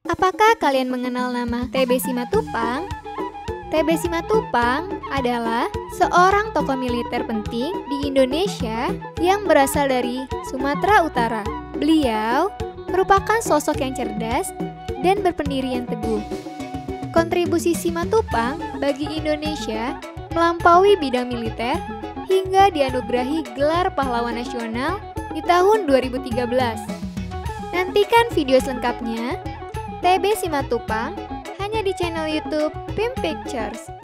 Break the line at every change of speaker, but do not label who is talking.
Apakah kalian mengenal nama TB Simatupang? TB Simatupang adalah seorang tokoh militer penting di Indonesia yang berasal dari Sumatera Utara. Beliau merupakan sosok yang cerdas dan berpendirian teguh. Kontribusi Simatupang bagi Indonesia melampaui bidang militer hingga dianugerahi gelar pahlawan nasional di tahun 2013. Nantikan video selengkapnya TB Simatupang hanya di channel YouTube Pim Pictures.